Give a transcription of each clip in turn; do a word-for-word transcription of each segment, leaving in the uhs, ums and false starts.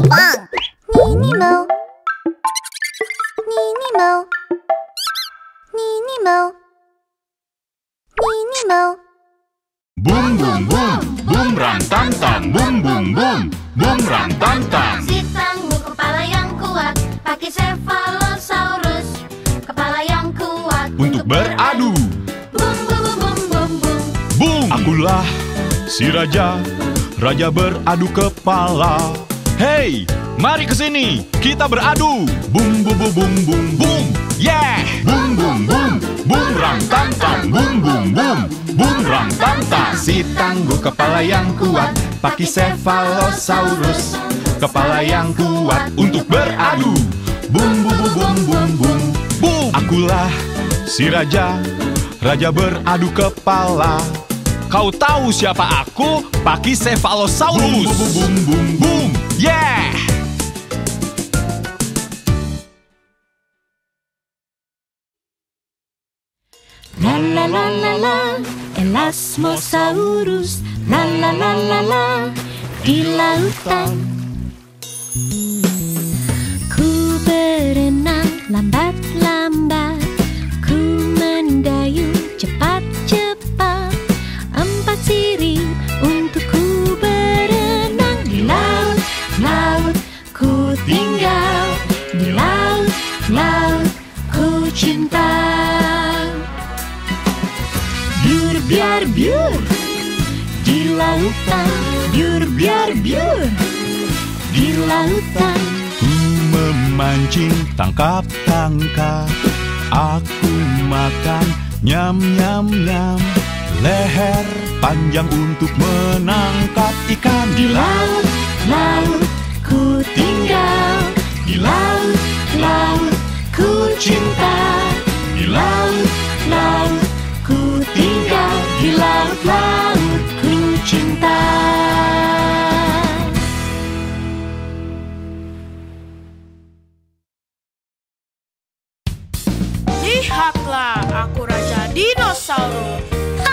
Bang. Nini Mo. Nini Mo. Nini Mo. Nini Mo. Bum bum bum, bum ram tam tam, bum bum bum, bum ram tam tam. Si tangguh kepala yang kuat, pakai Cephalosaurus. Kepala yang kuat Untuk beradu. Bum bum bum bum bum bum. Bum. Akulah si raja, raja beradu kepala. Hey, mari ke sini, kita beradu. Bum bum bum bum bum bum. Yeah. Bum bum bum, bum ram tam tam, bum bum bum, bum ram tam tam. Si tangguh kepala yang kuat, pakai Cephalosaurus. Kepala yang kuat untuk beradu. Bum bum bum bum bum bum. Bum. Akulah si raja, raja beradu kepala. Kau tahu siapa aku? Pakai Cephalosaurus. Bum bum bum bum bum. Yeah. La la la la la, Elasmosaurus. La la la la la, di lautan. Ku berenang lambat-lambat, ku mendayung cepat-cepat. Empat sirip untuk ku berenang di laut, laut ku tinggal. Di laut, laut ku cinta. Biur biar biur di lautan, biur biar biur di lautan. Ku memancing, tangkap-tangkap. Aku makan, nyam-nyam-nyam. Leher panjang untuk menangkap ikan. Di laut, laut ku tinggal. Di laut, laut ku cinta. Di laut, laut ku tinggal. Di laut, laut ku cinta. Lihatlah, aku Raja Dinosaurus.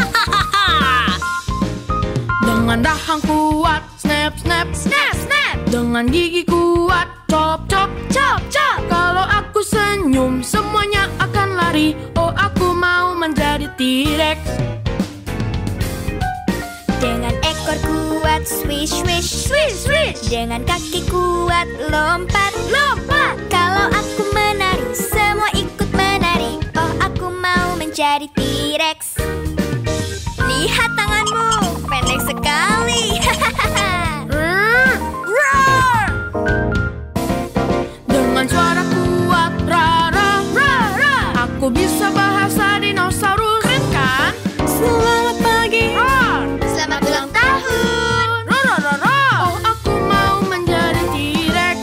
Dengan dahan kuat, snap, snap, snap, snap. Dengan gigi kuat, chop, chop, chop, chop. Kalau aku senyum, semuanya akan lari. Oh, aku mau menjadi T-Rex. Dengan ekor kuat, swish, swish, swish, swish. Dengan kaki kuat, lompat, lompat. Kalau aku menari, semua ikut menari. Oh, aku mau menjadi T-Rex. Lihat tanganmu, pendek sekali. Mm, roar! Dengan suara kuat, ra, ra, ra, ra. Aku bisa bahasa dinosaurus. Keren kan? Selamat pagi. Roar! Selamat ulang tahun. Roar, roar, roar, roar. Oh, aku mau menjadi T-Rex.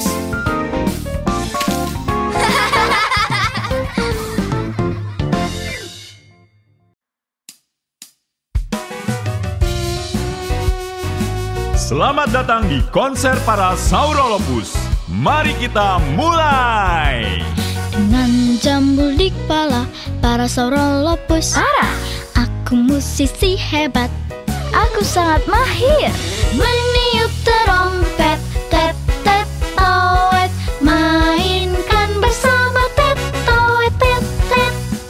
Selamat datang di konser para Saurolopus. Mari kita mulai. Dengan jambul di kepala para Saurolopus. Para, aku musisi hebat. Aku sangat mahir meniup terompet. Tet, tet, toet. Mainkan bersama tet, toet, tet, tet.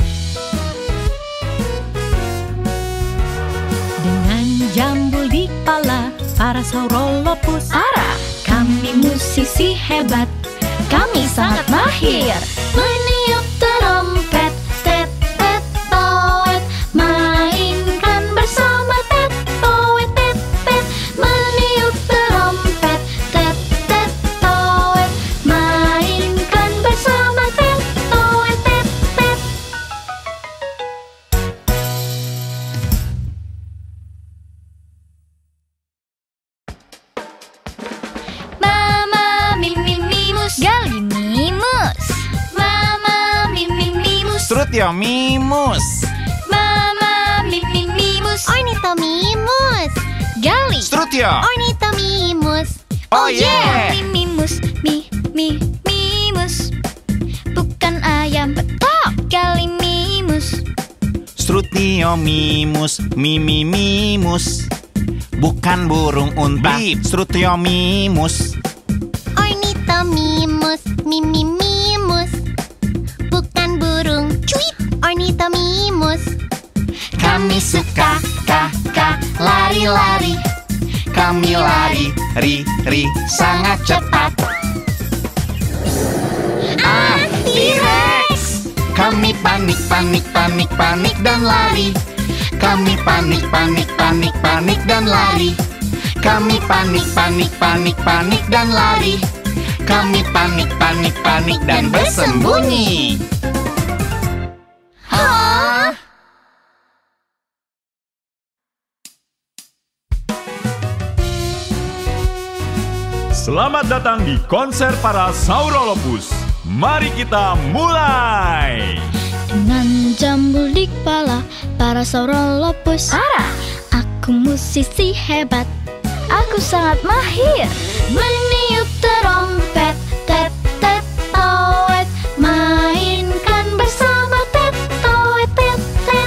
Dengan jambul di kepala para Saurolopus. Para, kami musisi hebat. Kami sangat mahir meniup terompet. Tet, tet, toet. Mainkan bersama tet, toet, tet, tet. Meniup terompet. Tet, tet, toet. Mainkan bersama tet, toet, tet, tet. Mama Mimi Mimus, Gali Mimus. Mama Mimi Mimus, Strutio Mimus. Mama Mimi Mimus, Ornito Mimus. Gali Strutio. Ornito Mimus. Oh, yeah. Mimi Mimus, mi mi Mimus. Bukan ayam petok, Gali Mimus. Strutio Mimus, Mimi Mimus. Bukan burung unta, Strutio Mimus. Ornithomimus, mimimimus. Bukan burung, cuit, Ornithomimus. Kami suka ka ka lari-lari. Kami lari ri ri sangat cepat. Ah, T-Rex! Kami panik panik panik panik dan lari. Kami panik panik panik panik dan lari. Kami panik panik panik panik dan lari. Kami panik panik panik dan bersembunyi. Hah? Selamat datang di konser para Saurolopus. Mari kita mulai. Dengan jambul di kepala para Saurolopus. Ara, aku musisi hebat. Aku sangat mahir meniup terompet, tet tet toet, mainkan bersama tet toet tet tet.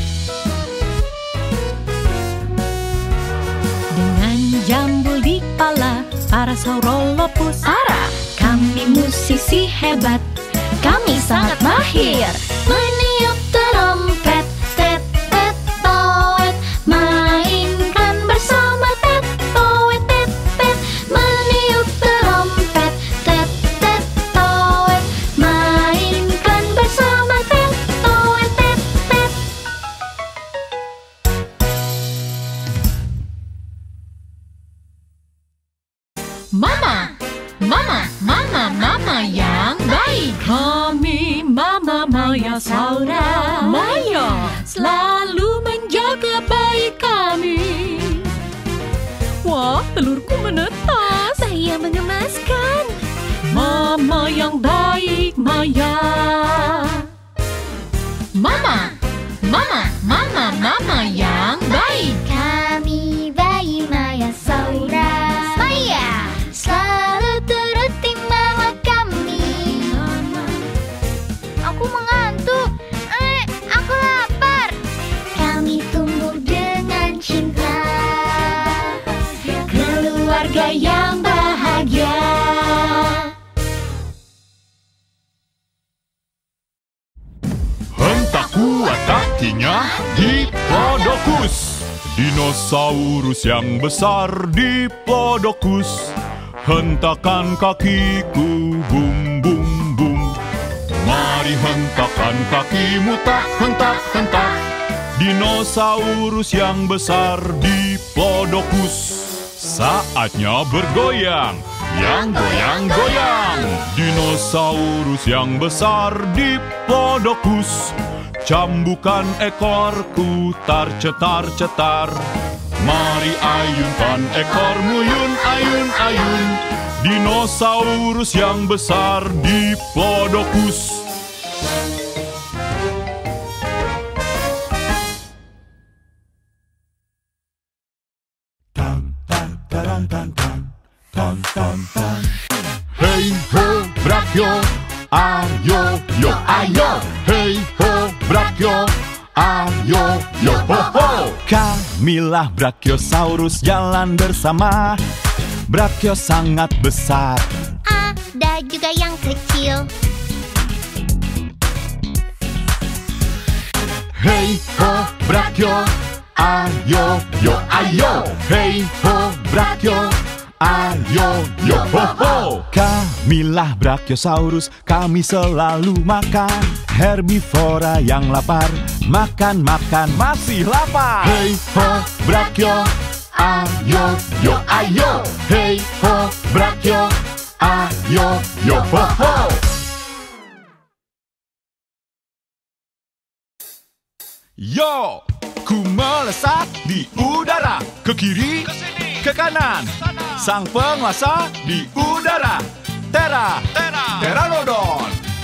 Dengan jambul di kepala para Saurolopus. Ara, Kami musisi hebat. kami sangat mahir meniup terompet, tet tet toet, mainkan bersama tet toet tet tet, meniup terompet, tet tet toet, mainkan bersama tet toet tet tet. Mama, mama, mama, mama yang baik. Kami Mama Maya Saura. Maya selalu menjaga bayi kami. Wah, telurku menetas. Bayi yang mengemaskan. Mama yang baik, Maya. Mama, mama, mama, mama yang baik. Kami bayi Maya Saura. Maya selalu turuti mama kami. Aku mengantuk. Eh, aku lapar. Kami tumbuh dengan cinta. Keluarga yang bahagia. Hentak kuat kakinya Diplodocus. Dinosaurus yang besar Diplodocus. Hentakan kakiku, bum bum bum. Mari hentakan kakimu, tak hentak hentak. Dinosaurus yang besar Diplodocus. Saatnya bergoyang, yang goyang-goyang. Dinosaurus yang besar Diplodocus. Cambukan ekorku, tar-cetar-cetar. Mari ayunkan ekormu, yun ayun ayun. Dinosaurus yang besar Diplodocus. Tan tan taran tan tan tan tan tan. Hey ho Brachio, ayo yo ayo. Hey ho Brachio, ayo yo ho ho. Kamilah Brachiosaurus jalan bersama. Brachio sangat besar. Ada juga yang kecil. Hey ho Brachio, ayo yo ayo. Hey ho Brachio, ayo yo ho ho. Kamilah Brachiosaurus, kami selalu makan. Herbivora yang lapar, makan-makan masih lapar. Hey ho Brachio, ayo yo ayo. Hey ho Brachio, ayo yo ho ho. Yo, ku melesat di udara, ke kiri, ke kanan. Sang penguasa di udara, Tera, Pteranodon.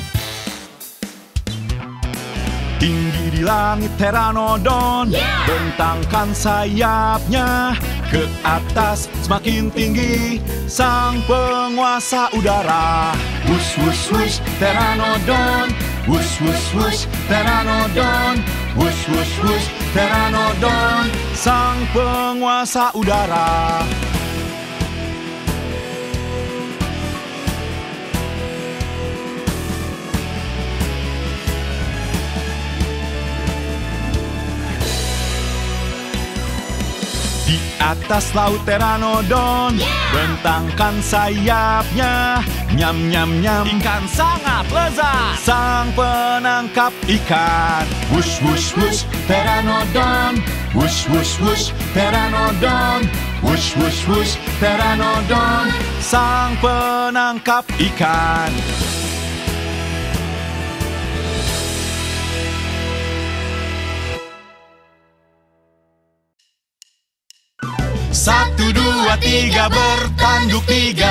Tinggi di langit Pteranodon, bentangkan sayapnya ke atas semakin tinggi. Sang penguasa udara, wush wush wush Pteranodon, wush wush wush Pteranodon, wush wush wush Pteranodon. Sang penguasa udara. atas laut Pteranodon, bentangkan sayapnya, nyam nyam nyam. Ikan sangat lezat. Sang penangkap ikan, wush wush wush Pteranodon, wush wush wush Pteranodon, wush wush wush Pteranodon. Sang penangkap ikan. Satu, dua, tiga, bertanduk tiga.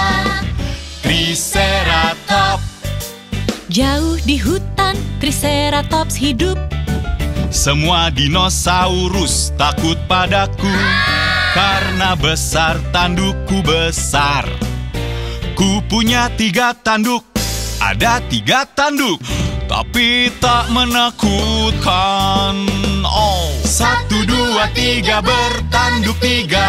Triceratops. Jauh di hutan, Triceratops hidup. Semua dinosaurus takut padaku, karena besar tandukku besar. Ku punya tiga tanduk, ada tiga tanduk, tapi tak menakutkan. Oh, satu, dua, tiga, bertanduk tiga.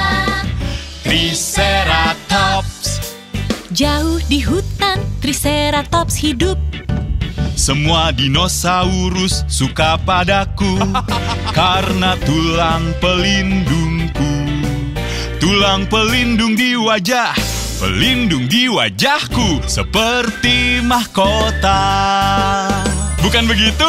Triceratops. Jauh di hutan, Triceratops hidup. Semua dinosaurus suka padaku, karena tulang pelindungku. Tulang pelindung di wajah, pelindung di wajahku, seperti mahkota. Bukan begitu?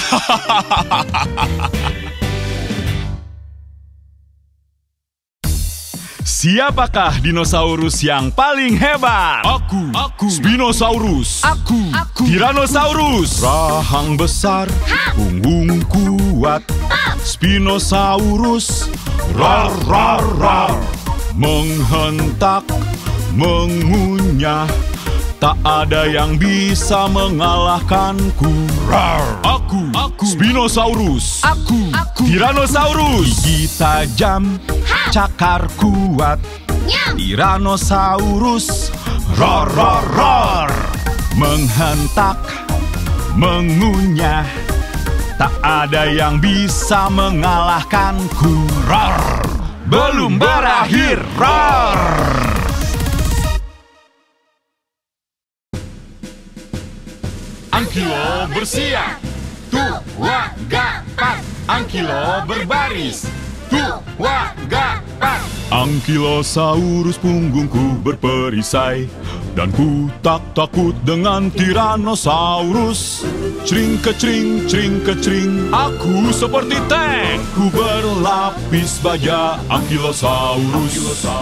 Siapakah dinosaurus yang paling hebat? Aku, aku, Spinosaurus. Aku, aku, Tyrannosaurus. Rahang besar, punggung kuat. Spinosaurus. Rar, rar, rar. Menghentak, mengunyah. Tak ada yang bisa mengalahkanku. Rar. Aku, aku, Spinosaurus. Aku, aku, Tyrannosaurus. Gigi tajam, cakar kuat. Tyrannosaurus. Rar, rar, rar. Menghentak, mengunyah. Tak ada yang bisa mengalahkanku. Rar. Belum berakhir. Rar. Ankilo bersiap, tua gapat. Ankilo berbaris, tua gapat. Ankylosaurus punggungku berperisai, dan ku tak takut dengan Tyrannosaurus. Cring kecring, cring kecring, aku seperti tank. Ku berlapis baja Ankylosaurus.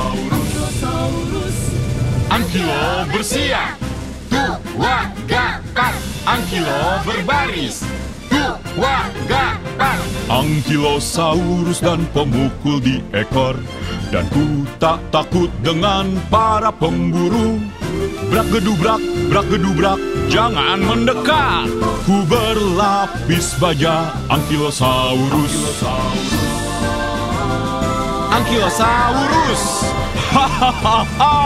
Ankilo bersiap, tua gapat. Ankilo berbaris, tua gapat. Ankylosaurus dan pemukul di ekor, dan ku tak takut dengan para pemburu. Brak gedubrak, brak gedubrak, jangan mendekat. Ku berlapis baja Ankylosaurus. Ankylosaurus. Hahaha.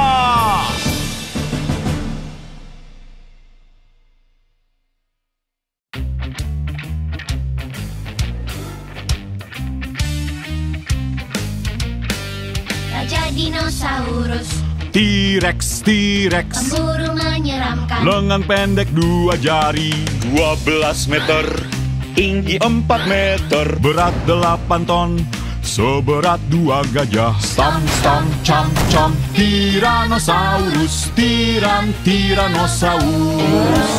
Raja dinosaurus, T-Rex, T-Rex. pemburu menyeramkan. Lengan pendek dua jari, dua belas meter. Tinggi empat meter, berat delapan ton. Seberat dua gajah. Stam, stam, cam, cam. Tyrannosaurus, tiran, Tyrannosaurus.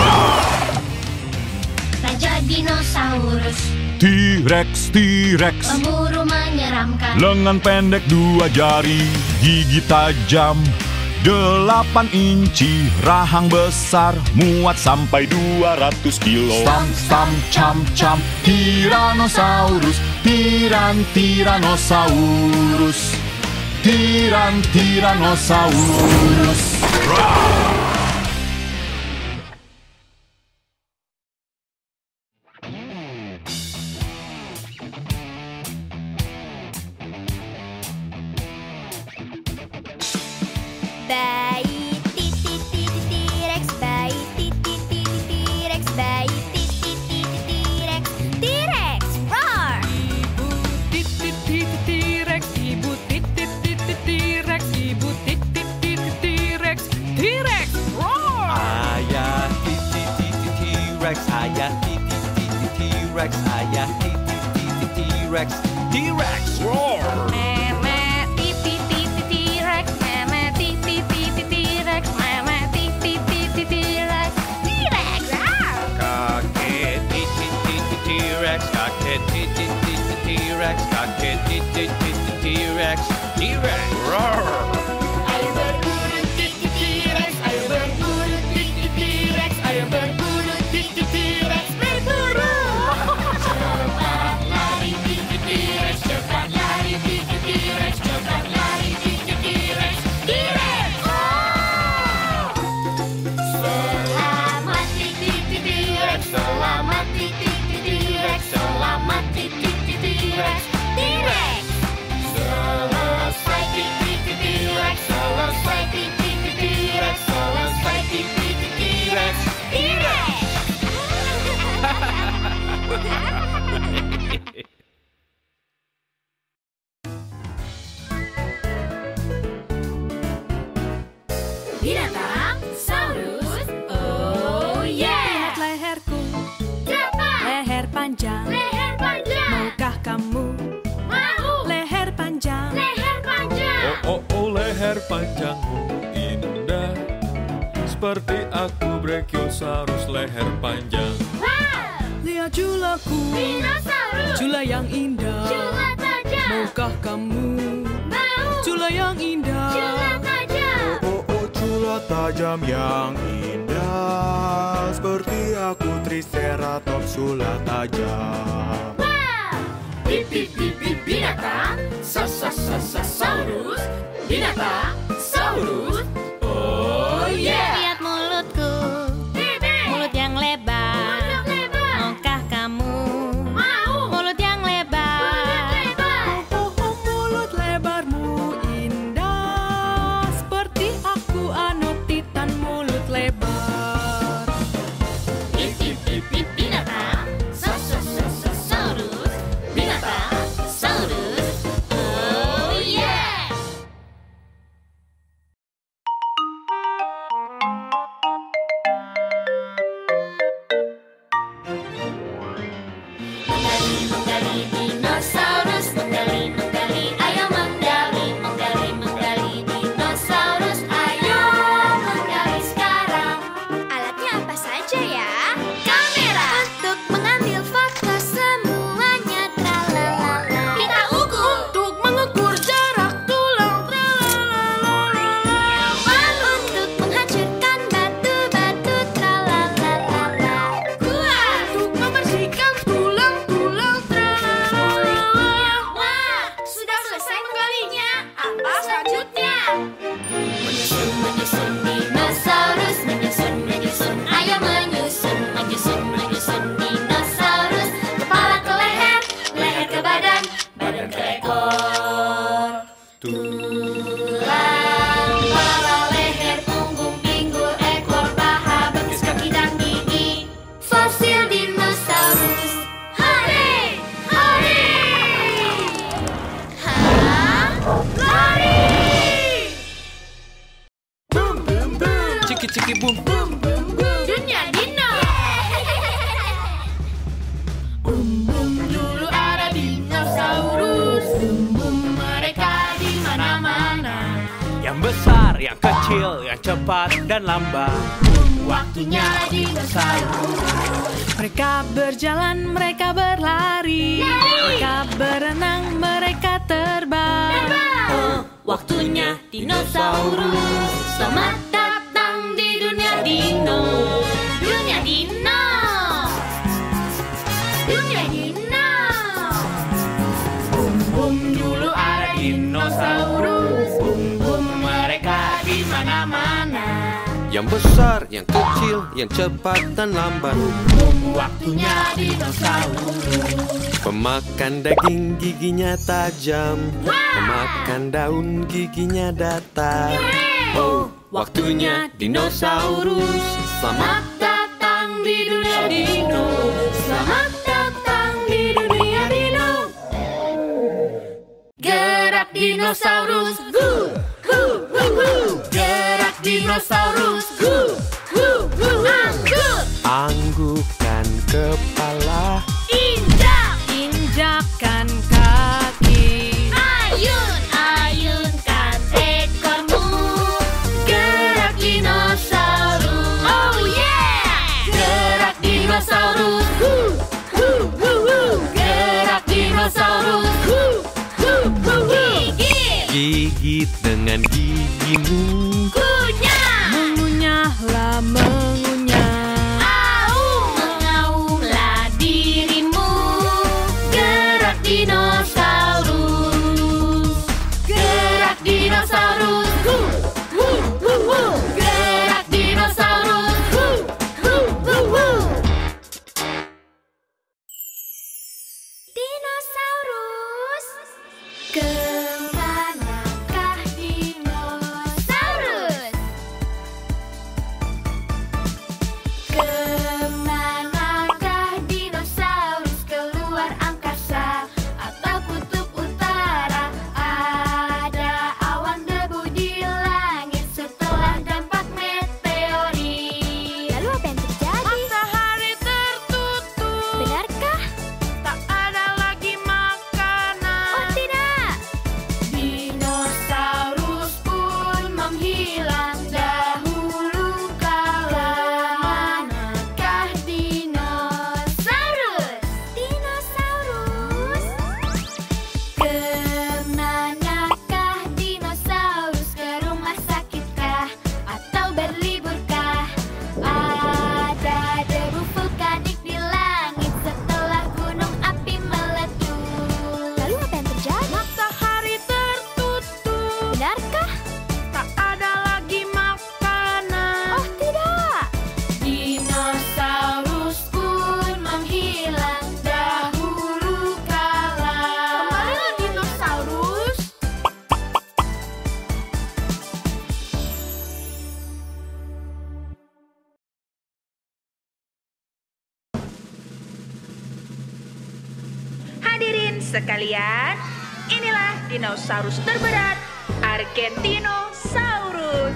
Raja dinosaurus, T-Rex, T-Rex. pemburu menyeramkan. Lengan pendek dua jari, gigi tajam, delapan inci, rahang besar, muat sampai dua ratus kilo. Stam, stam, cam, cam, Tyrannosaurus, tiran, Tyrannosaurus, tiran, Tyrannosaurus. Bayi titi titi T-Rex, bayi titi titi T-Rex, bayi titi titi T-Rex, T-Rex roar. Ibu titit titit T-Rex, ibu titit titit T-Rex, ibu titit titit T-Rex, T-Rex roar. Ayah titit titit T-Rex, ayah titit titit T-Rex, ayah titit titit T-Rex, T-Rex roar. T-Rex. Ayo berburu tiki T-Rex, ayo berburu tiki T-Rex, ayo berburu tiki T-Rex, berburu. Cepat lari tiki T-Rex, cepat lari tiki T-Rex, cepat lari tiki T-Rex, T-Rex. Selamat titi T-Rex, selamat titi T-Rex, selamat titi T-Rex, T-Rex. Selesai titi T-Rex, selesai titi T-Rex, selesai titi T-Rex, T-Rex. Binatang Saurus, oh yeah. Lihat leherku, Cepat, leher panjang. leher panjang. Maukah kamu Mau, leher panjang? leher panjang. Oh, oh, oh, leher panjangmu indah, seperti aku Brachiosaurus leher panjang. Wow, Lihat julaku, dinosaurus. jula yang indah. Jula tajam. Maukah kamu Mau, jula yang indah? jula tajam. Oh, oh, jula tajam yang indah, seperti aku Triceratops jula tajam. Wow, Bip bip bip bip binatang, sa sa sa sa saurus, binatang saurus, oh yeah. Lihat mulutku, bebek. mulut yang lebar. Mulut lebar. Maukah kamu Mau, mulut yang mulut lebar? lebar. Oh, oh, mulut lebarmu indah, seperti aku Anotitan mulut lebar. Bip bip bip bip binatang, sa sa sa sa saurus, binatang saurus, oh yeah. Menggali, menggali dinosaurus, menggali, menggali, ayo menggali, menggali, menggali dinosaurus, ayo menggali sekarang. Alatnya apa saja ya? Kamera, Untuk mengambil foto semuanya tralalala. kita ukur, Untuk mengukur jarak tulang, tralalalala. Untuk menghancurkan batu-batu tralalala. kuat. Untuk membersihkan tulang-tulang, tralalalala. Wah, sudah selesai menggalinya. Apa selanjutnya? Menyusun, menyusun Dinosaurus menyusun, menyusun, ayo menyusun, menyusun, menyusun dinosaurus. Kepala ke leher, leher ke badan, badan ke ekor. Tulang, kepala, leher, punggung, pinggul, ekor, paha, betis, kaki dan gigi. Fosil dinosaurus. Hore, hore. Hah? Lari! Ciki ciki boom. Dunia dino. Bum bum dulu ada dinosaurus, bum bum mereka di mana-mana. Yang besar, yang kecil, yang cepat dan lambat. Waktunya dinosaurus. Mereka berjalan, mereka berlari. Mereka berenang, mereka terbang. Oh, waktunya dinosaurus. Selamat datang di dunia dino. Dunia dino. Dunia dino. Bum bum dulu ada dinosaurus, bum bum mereka di mana-mana. Yang besar, yang kecil, yang cepat dan lambat. Bum waktunya dinosaurus. Pemakan daging giginya tajam, pemakan daun giginya datar. Oh, waktunya dinosaurus. Selamat Datang di dunia dino. Selamat datang di dunia dino. Gerak dinosaurus, gu, hu, hu, hu. Gerak dinosaurus, gu, hu, hu, hu. Angkut, anggukan kepala. Injak. Injakkan kaki. Ayun, ayunkan ekormu. gerak dinosaurus. Oh yeah. Gerak dinosaurus, hu, hu, hu, hu. Gerak dinosaurus, hu, hu, hu, hu. Gigit. menggigit dengan gigimu. Kunyah, mengunyahlah mengunyah. Au, mengaumlah dirimu. Gerak dinosaurus, gerak dinosaurus. Hu, hu, hu, hu. Gerak dinosaurus. Hu, hu, hu, hu. Dinosaurus, kemanakah dinosaurus? Kemanakah dinosaurus? Keluar angkasa atau kutub utara? Ada awan debu di langit setelah dampak meteorit. Lalu apa yang terjadi? Matahari tertutup. Benarkah? Tak ada lagi makanan. Oh tidak. Dinosaurus pun menghilang dahulu kala. Manakah dinosaurus? Dinosaurus, kemanakah dinosaurus? Ke rumah sakitkah atau berliburkah? Ada debu vulkanik di langit setelah gunung api meletus. Lalu apa yang terjadi? Matahari tertutup. Benarkah? Tak ada lagi makanan. Oh tidak. Dinosaurus pun menghilang dahulu kala. Kembalilah dinosaurus. Hadirin sekalian, inilah dinosaurus terberat, Argentinosaurus.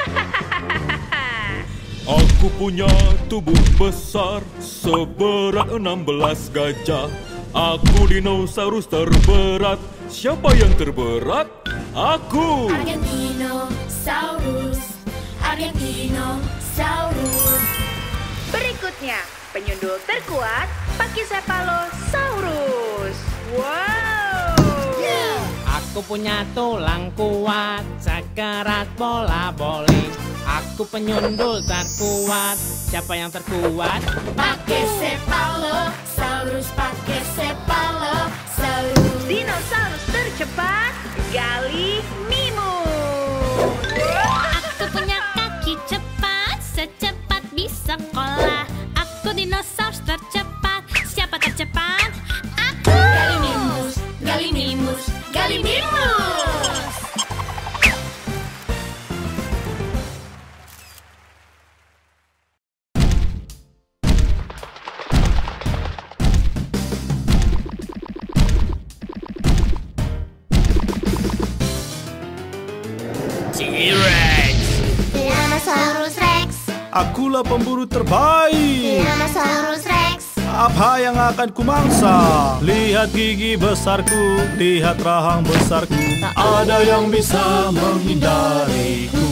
Aku punya tubuh besar seberat enam belas gajah. Aku dinosaurus terberat. Siapa yang terberat? Aku. Argentinosaurus, Argentinosaurus. Berikutnya, penyundul terkuat, Pachycephalosaurus. Wow. Aku punya tulang kuat, sekerat bola voli. Aku penyundul terkuat. Siapa yang terkuat? Pachycephalosaurus, Pachycephalosaurus. Dinosaurus tercepat, Gallimimus. Aku punya kaki cepat, secepat bisa sekolah. Aku dinosaurus tercepat. Siapa tercepat? Aku. Gallimimus, Gallimimus, Gallimimus. T-Rex. Tyrannosaurus Rex, Akulah pemburu terbaik. Tyrannosaurus Rex. Apa yang akan kumangsa? Lihat gigi besarku, lihat rahang besarku. Tak ada yang bisa menghindariku.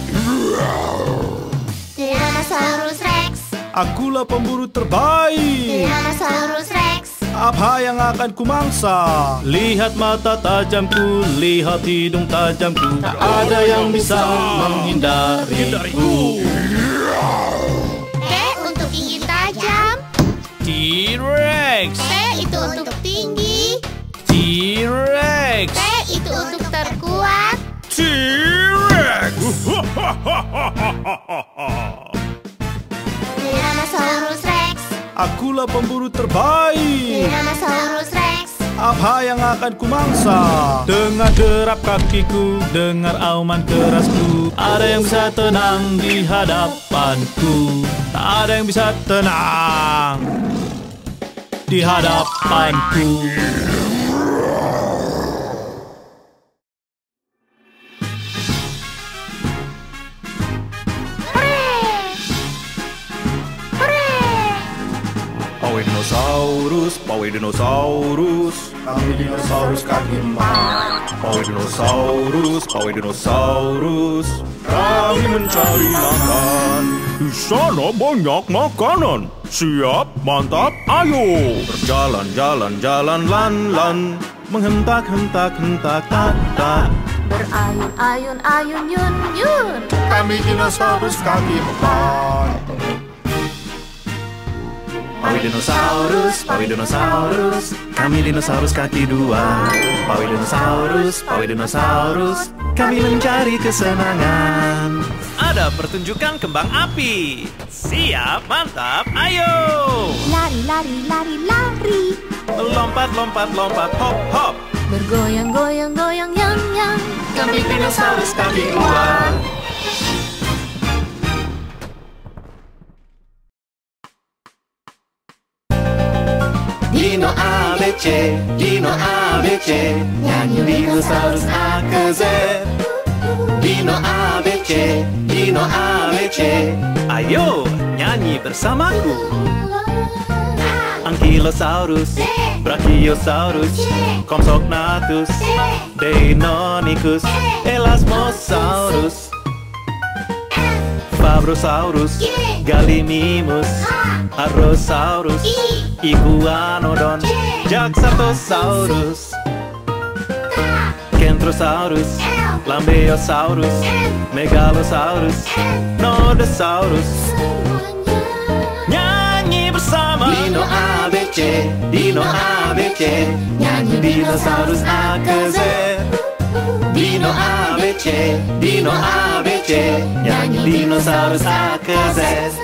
Tyrannosaurus Rex, Akulah pemburu terbaik. Tyrannosaurus Rex. Apa yang akan kumangsa? Lihat mata tajamku, lihat hidung tajamku. Tak ada yang bisa menghindariku. T untuk gigi tajam, T-Rex, T itu untuk tinggi, T-Rex, T itu untuk terkuat. T-Rex. Tyrannosaurus Rex, Akulah pemburu terbaik. Tyrannosaurus Rex. Apa yang akan kumangsa? Dengar derap kakiku, dengar auman kerasku. Ada yang bisa tenang di hadapanku. Tak ada yang bisa tenang di hadapanku. Pawe dinosaurus, pawe dinosaurus, kami dinosaurus kaki empat. Pawe dinosaurus, pawe dinosaurus, kami mencari makan. Di sana banyak makanan. Siap, mantap, ayo. Berjalan, jalan, jalan, lan, lan. Menghentak, hentak, hentak, tak, tak. Berayun-ayun, ayun, yun, yun. Kami dinosaurus kaki empat. Pawi dinosaurus, pawi dinosaurus, kami dinosaurus kaki dua. Pawi dinosaurus, pawi dinosaurus, kami mencari kesenangan. Ada pertunjukan kembang api. Siap, mantap, ayo. Lari, lari, lari, lari. Lompat, lompat, lompat, hop, hop. Bergoyang, goyang, goyang, yang, yang. Kami dinosaurus kaki dua. Dino A B C, Dino A B C, nyanyi dinosaurus A ke Z. Dino A B C, Dino A B C, ayo nyanyi bersamaku. Ankylosaurus, Brachiosaurus, Compsognathus, Deinonychus, Elasmosaurus, Fabrosaurus, Gallimimus, Hadrosaurus, Iguanodon, Jaxartosaurus, Kentrosaurus, Lambeosaurus, Megalosaurus, Nodosaurus. Nyanyi bersama Dino A B C, Dino A B C, nyanyi dinosaurus A ke Z. Dino A B C, Dino A B C, nyanyi dinosaurus A ke Z.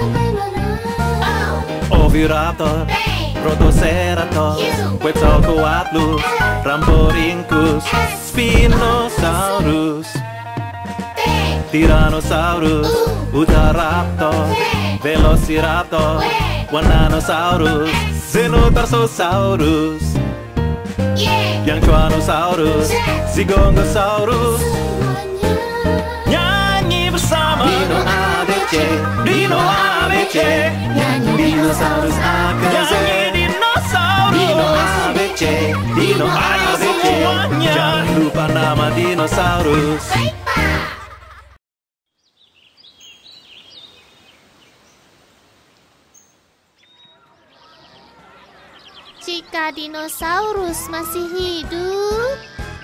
Oviraptor, Protoceratops, Quetzalcoatlus, Rhamphorhynchus, Spinosaurus, Tyrannosaurus, Utahraptor, Velociraptor, Wananosaurus, Xenotarsosaurus, Yangchuanosaurus, Zigongosaurus. Nyanyi bersama Dino A B C, Dino A B C, nyanyi dinosaurus A ke Z. Dino A B C, Dino A B C, jangan lupa nama dinosaurus. Jika dinosaurus masih hidup,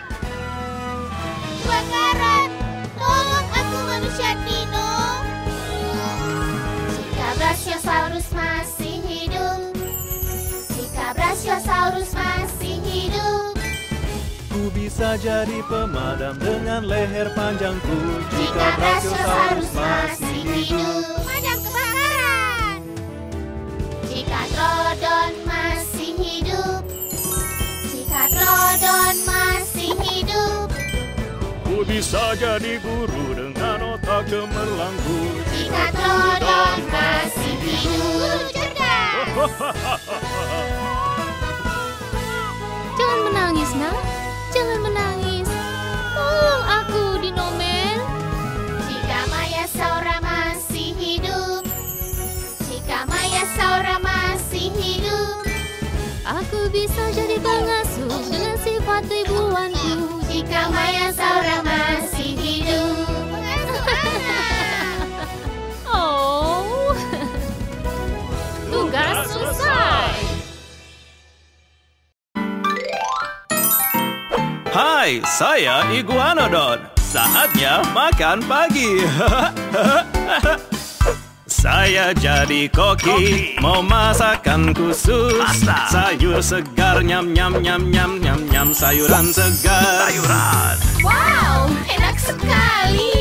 kebakaran, tolong aku manusia dino. Jika Brachiosaurus masih hidup, jika Brachiosaurus masih hidup, ku bisa jadi pemadam dengan leher panjangku. jika Brachiosaurus masih hidup, pemadam kebakaran. Jika Troodon masih hidup, jika Troodon masih hidup, Ku bisa jadi guru dengan otak cemerlangku. jika Troodon masih hidup. Cerdas! Jangan menangis, nak. Jangan menangis. Tolong aku, Dinoman. Jika Mayasaura masih hidup, jika Mayasaura masih hidup, aku bisa jadi pengasuh dengan sifat ribuanku. Jika Mayasaura masih hidup. Oh, tugas selesai. Hai, saya Iguanodon. Saatnya makan pagi. Saya jadi koki, mau masakan khusus. Masa. Sayur segar, nyam nyam nyam nyam nyam nyam, sayuran segar. Sayuran. Wow, enak sekali.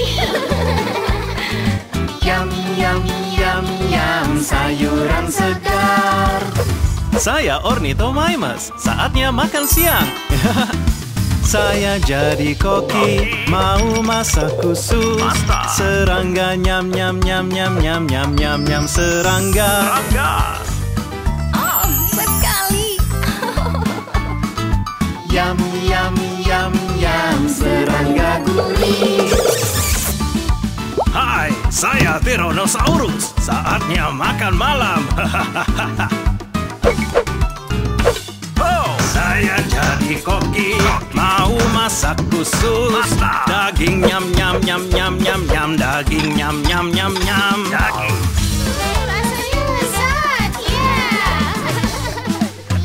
Yam yam yam yam, sayuran segar. Saya Ornithomimus, saatnya makan siang. Saya jadi koki, mau masak khusus. Serangga nyam nyam nyam nyam nyam nyam nyam nyam, serangga. Oh, hebat sekali. Yam yam yam yam, serangga gurih. Hai, saya Tyrannosaurus. Saatnya makan malam. Oh, saya jadi koki, mau masak khusus. Daging nyam nyam nyam nyam nyam nyam, daging nyam nyam nyam nyam. Daging. Rasanya lezat, ya.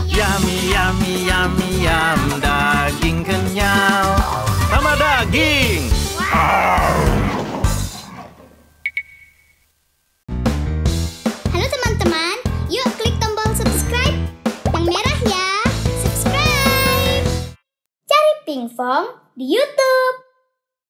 Yummy yummy yummy yum, daging kenyal. Tambah daging. dong di YouTube.